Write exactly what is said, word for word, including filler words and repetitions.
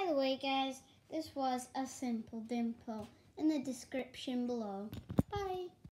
the way, guys, this was a simple dimple in the description below. Bye.